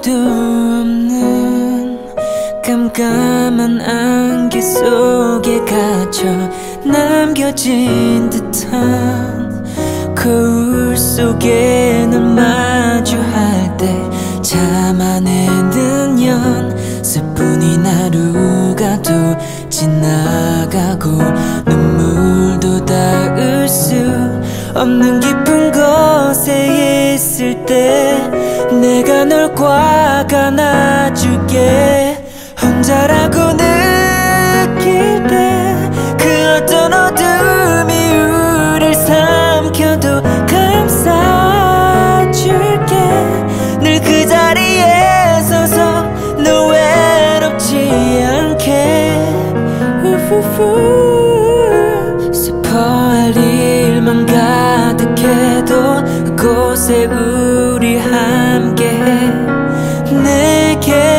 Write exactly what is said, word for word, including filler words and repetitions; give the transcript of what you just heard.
아무도 없는 깜깜한 안개 속에 갇혀 남겨진 듯한 거울 속에 널 마주할 때 참아내는 연습뿐인 하루가 또 지나가고 눈물도 닿을 수 없는 깊은 곳에 있을 때 내가 널 꽉 안아줄게. 혼자라고 느낄 때 그 어떤 어둠이 우릴 삼켜도 감싸줄게. 늘 그 자리에 서서 너 외롭지 않게. 우후후. 슬퍼할 일만 가득해도 그곳에 우리 함께해. 내게